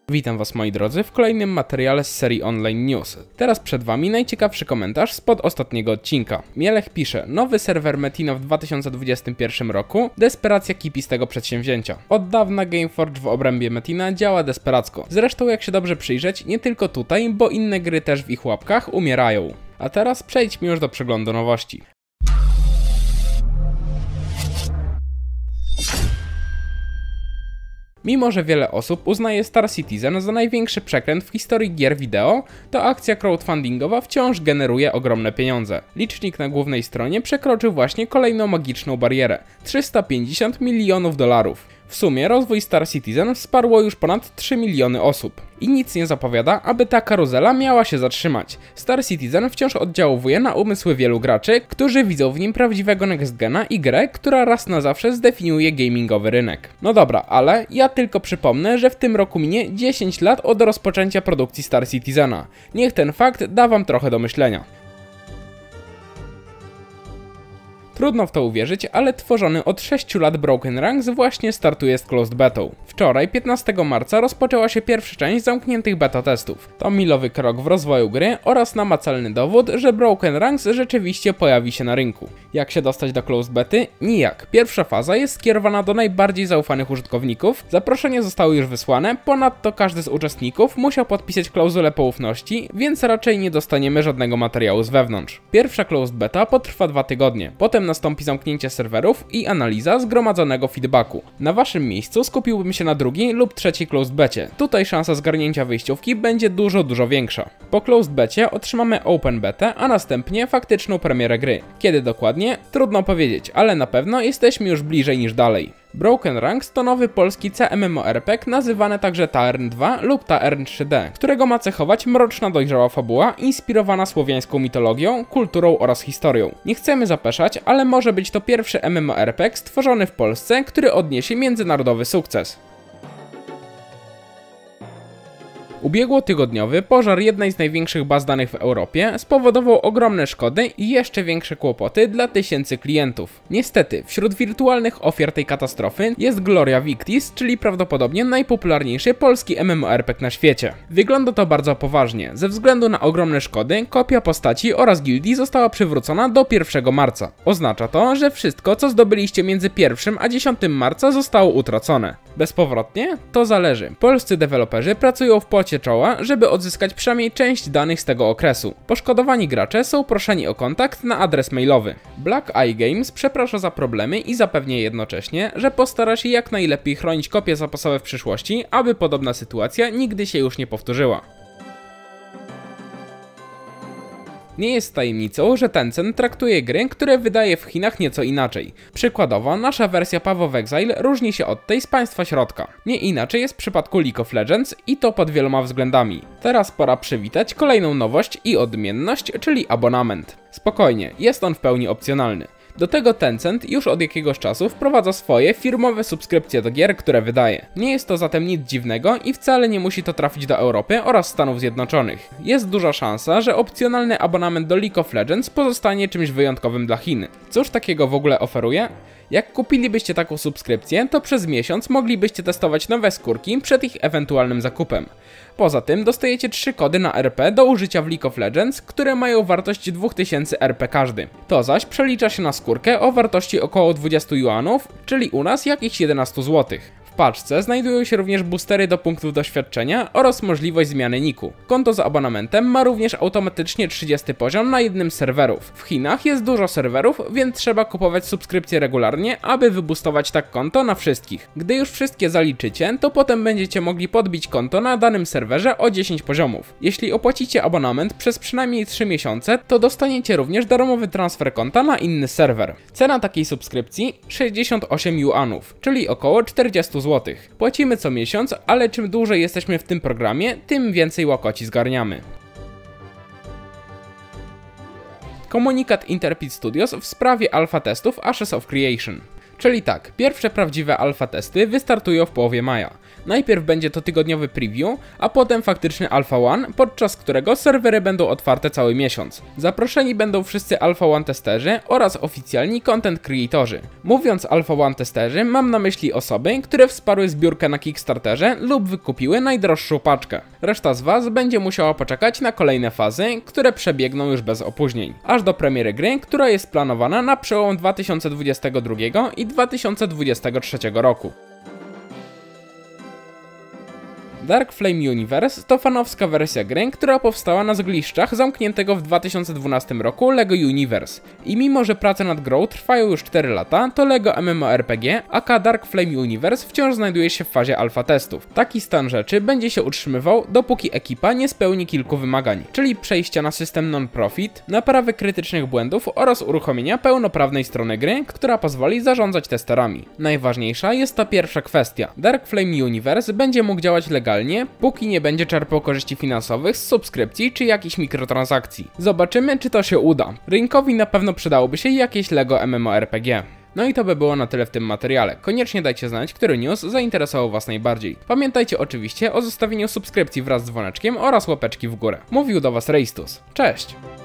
Witam was moi drodzy w kolejnym materiale z serii Online News. Teraz przed wami najciekawszy komentarz spod ostatniego odcinka. Mielech pisze: nowy serwer Metina w 2021 roku, desperacja kipi z tego przedsięwzięcia. Od dawna Gameforge w obrębie Metina działa desperacko. Zresztą jak się dobrze przyjrzeć, nie tylko tutaj, bo inne gry też w ich łapkach umierają. A teraz przejdźmy już do przeglądu nowości. Mimo że wiele osób uznaje Star Citizen za największy przekręt w historii gier wideo, to akcja crowdfundingowa wciąż generuje ogromne pieniądze. Licznik na głównej stronie przekroczył właśnie kolejną magiczną barierę – 350 milionów dolarów. W sumie rozwój Star Citizen wsparło już ponad 3 miliony osób. I nic nie zapowiada, aby ta karuzela miała się zatrzymać. Star Citizen wciąż oddziałuje na umysły wielu graczy, którzy widzą w nim prawdziwego next gena i grę, która raz na zawsze zdefiniuje gamingowy rynek. No dobra, ale ja tylko przypomnę, że w tym roku minie 10 lat od rozpoczęcia produkcji Star Citizena. Niech ten fakt da wam trochę do myślenia. Trudno w to uwierzyć, ale tworzony od 6 lat Broken Ranks właśnie startuje z closed betą. Wczoraj, 15 marca, rozpoczęła się pierwsza część zamkniętych beta testów. To milowy krok w rozwoju gry oraz namacalny dowód, że Broken Ranks rzeczywiście pojawi się na rynku. Jak się dostać do closed bety? Nijak. Pierwsza faza jest skierowana do najbardziej zaufanych użytkowników, zaproszenia zostały już wysłane, ponadto każdy z uczestników musiał podpisać klauzulę poufności, więc raczej nie dostaniemy żadnego materiału z wewnątrz. Pierwsza closed beta potrwa 2 tygodnie, potem nastąpi zamknięcie serwerów i analiza zgromadzonego feedbacku. Na waszym miejscu skupiłbym się na drugiej lub trzeciej closed becie. Tutaj szansa zgarnięcia wyjściówki będzie dużo większa. Po closed becie otrzymamy open betę, a następnie faktyczną premierę gry. Kiedy dokładnie? Trudno powiedzieć, ale na pewno jesteśmy już bliżej niż dalej. Broken Ranks to nowy polski CMMORPG nazywany także Taern 2 lub Taern 3D, którego ma cechować mroczna dojrzała fabuła inspirowana słowiańską mitologią, kulturą oraz historią. Nie chcemy zapeszać, ale może być to pierwszy MMORPG stworzony w Polsce, który odniesie międzynarodowy sukces. Ubiegłotygodniowy pożar jednej z największych baz danych w Europie spowodował ogromne szkody i jeszcze większe kłopoty dla tysięcy klientów. Niestety, wśród wirtualnych ofiar tej katastrofy jest Gloria Victis, czyli prawdopodobnie najpopularniejszy polski MMORPG na świecie. Wygląda to bardzo poważnie. Ze względu na ogromne szkody, kopia postaci oraz gildii została przywrócona do 1 marca. Oznacza to, że wszystko, co zdobyliście między 1 a 10 marca zostało utracone. Bezpowrotnie? To zależy. Polscy deweloperzy pracują w pocie czoła, żeby odzyskać przynajmniej część danych z tego okresu. Poszkodowani gracze są proszeni o kontakt na adres mailowy. Black Eye Games przeprasza za problemy i zapewnia jednocześnie, że postara się jak najlepiej chronić kopie zapasowe w przyszłości, aby podobna sytuacja nigdy się już nie powtórzyła. Nie jest tajemnicą, że Tencent traktuje gry, które wydaje w Chinach nieco inaczej. Przykładowo, nasza wersja Path of Exile różni się od tej z państwa środka. Nie inaczej jest w przypadku League of Legends i to pod wieloma względami. Teraz pora przywitać kolejną nowość i odmienność, czyli abonament. Spokojnie, jest on w pełni opcjonalny. Do tego Tencent już od jakiegoś czasu wprowadza swoje firmowe subskrypcje do gier, które wydaje. Nie jest to zatem nic dziwnego i wcale nie musi to trafić do Europy oraz Stanów Zjednoczonych. Jest duża szansa, że opcjonalny abonament do League of Legends pozostanie czymś wyjątkowym dla Chin. Cóż takiego w ogóle oferuje? Jak kupilibyście taką subskrypcję, to przez miesiąc moglibyście testować nowe skórki przed ich ewentualnym zakupem. Poza tym dostajecie 3 kody na RP do użycia w League of Legends, które mają wartość 2000 RP każdy. To zaś przelicza się na skórkę o wartości około 20 juanów, czyli u nas jakichś 11 zł. W paczce znajdują się również boostery do punktów doświadczenia oraz możliwość zmiany niku. Konto z abonamentem ma również automatycznie 30 poziom na jednym z serwerów. W Chinach jest dużo serwerów, więc trzeba kupować subskrypcje regularnie, aby wyboostować tak konto na wszystkich. Gdy już wszystkie zaliczycie, to potem będziecie mogli podbić konto na danym serwerze o 10 poziomów. Jeśli opłacicie abonament przez przynajmniej 3 miesiące, to dostaniecie również darmowy transfer konta na inny serwer. Cena takiej subskrypcji 68 juanów, czyli około 40 zł. Płacimy co miesiąc, ale czym dłużej jesteśmy w tym programie, tym więcej łakoci zgarniamy. Komunikat Interpid Studios w sprawie alfa testów Ashes of Creation. Czyli tak, pierwsze prawdziwe alfa testy wystartują w połowie maja. Najpierw będzie to tygodniowy preview, a potem faktyczny Alpha One, podczas którego serwery będą otwarte cały miesiąc. Zaproszeni będą wszyscy Alpha One testerzy oraz oficjalni content creatorzy. Mówiąc Alpha One testerzy, mam na myśli osoby, które wsparły zbiórkę na Kickstarterze lub wykupiły najdroższą paczkę. Reszta z Was będzie musiała poczekać na kolejne fazy, które przebiegną już bez opóźnień, aż do premiery gry, która jest planowana na przełom 2022 i 2023 roku. Dark Flame Universe to fanowska wersja gry, która powstała na zgliszczach zamkniętego w 2012 roku LEGO Universe. I mimo, że prace nad grą trwają już 4 lata, to LEGO MMORPG aka Dark Flame Universe wciąż znajduje się w fazie alfa testów. Taki stan rzeczy będzie się utrzymywał, dopóki ekipa nie spełni kilku wymagań, czyli przejścia na system non-profit, naprawy krytycznych błędów oraz uruchomienia pełnoprawnej strony gry, która pozwoli zarządzać testerami. Najważniejsza jest ta pierwsza kwestia. Dark Flame Universe będzie mógł działać legalnie, póki nie będzie czerpał korzyści finansowych z subskrypcji czy jakichś mikrotransakcji. Zobaczymy, czy to się uda. Rynkowi na pewno przydałoby się jakieś LEGO MMORPG. No i to by było na tyle w tym materiale. Koniecznie dajcie znać, który news zainteresował Was najbardziej. Pamiętajcie oczywiście o zostawieniu subskrypcji wraz z dzwoneczkiem oraz łapeczki w górę. Mówił do Was Reistus. Cześć!